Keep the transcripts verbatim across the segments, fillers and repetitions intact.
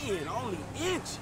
Ten, only inches.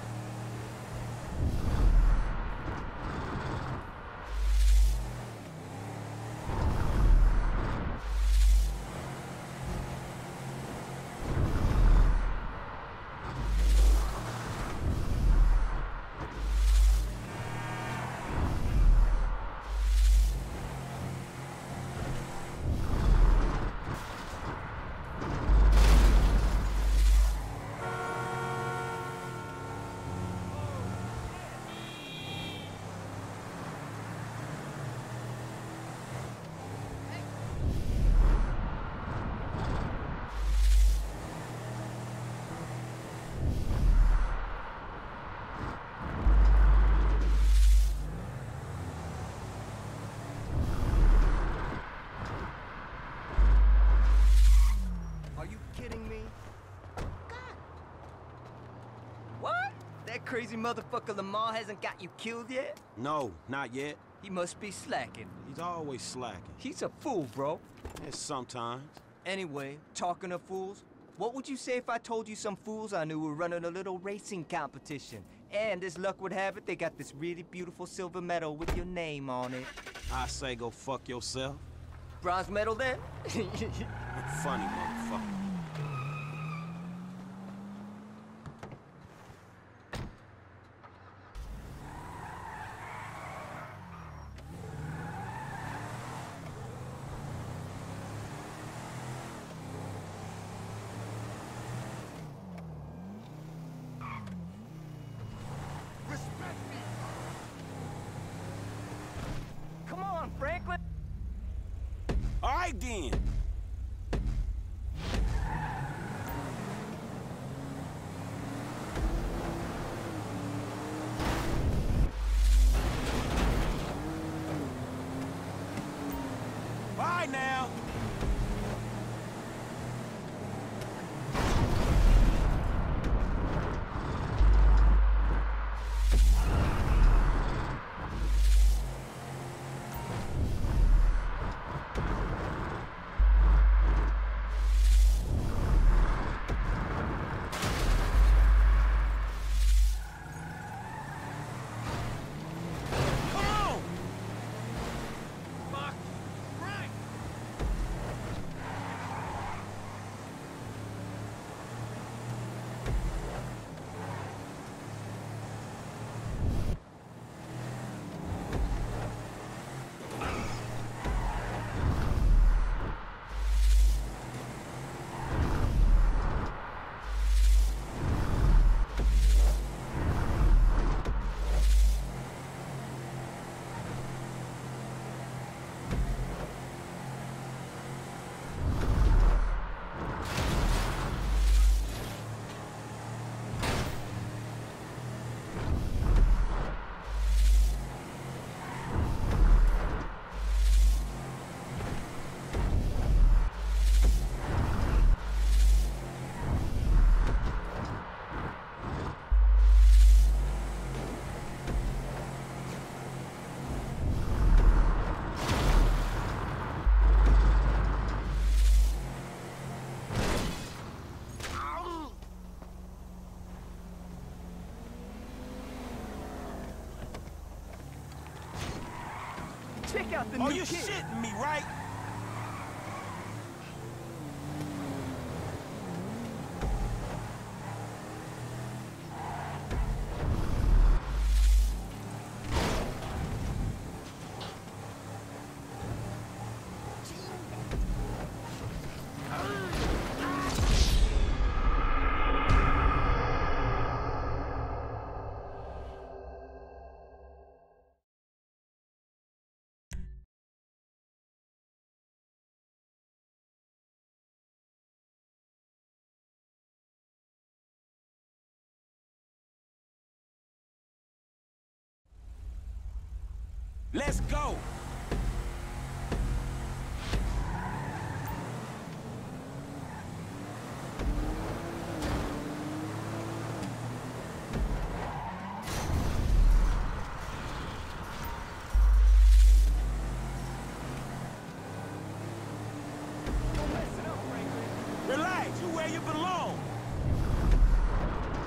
That crazy motherfucker Lamar hasn't got you killed yet? No, not yet. He must be slacking. He's always slacking. He's a fool, bro. Yes, sometimes. Anyway, talking of fools, what would you say if I told you some fools I knew were running a little racing competition? And as luck would have it, they got this really beautiful silver medal with your name on it. I say go fuck yourself. Bronze medal then? Funny motherfucker. Come on, Franklin! All right, then. Bye now. Check out the Oh, new you kid. shitting me, right? Let's go! Don't mess it up, Franklin. Relax, you where you belong.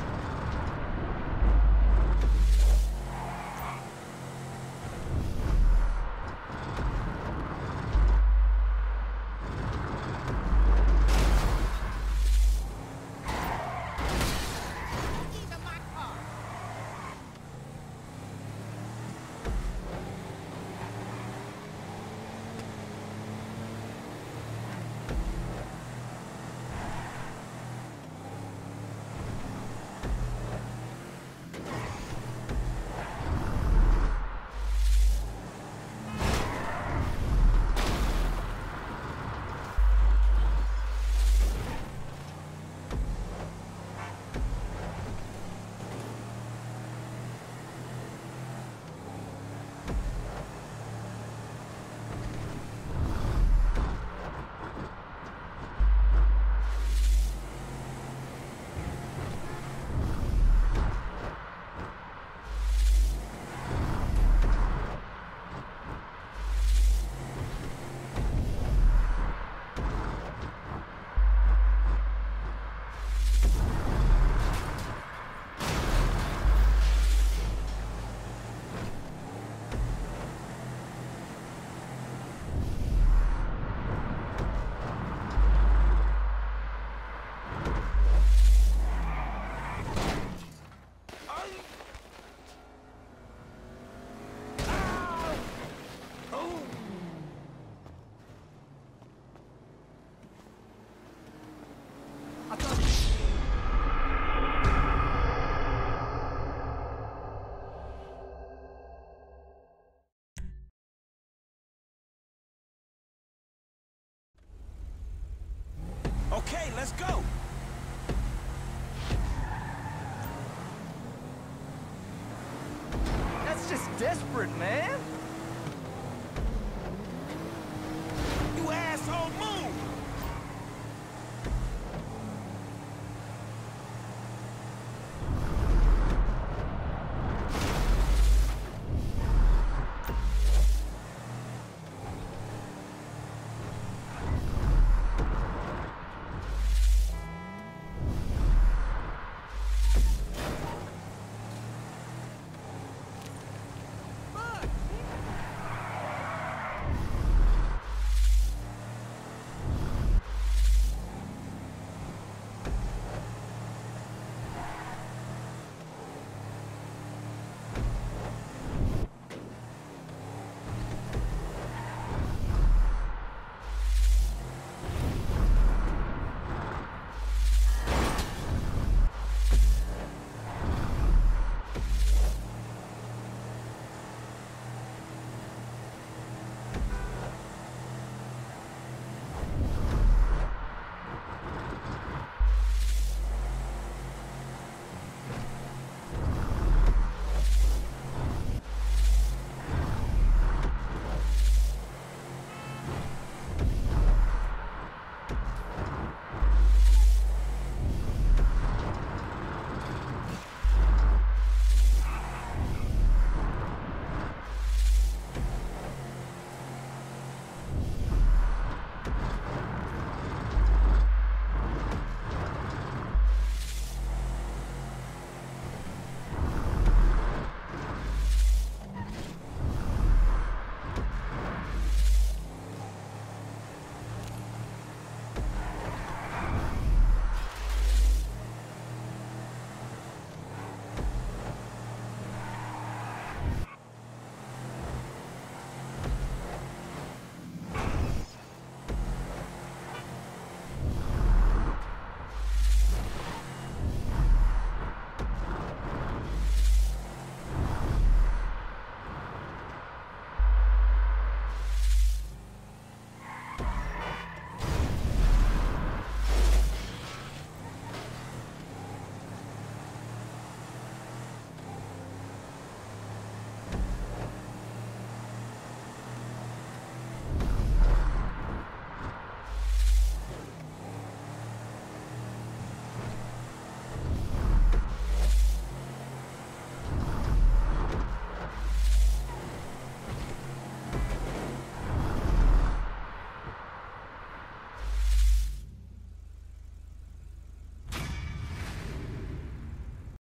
Let's go. That's just desperate, man.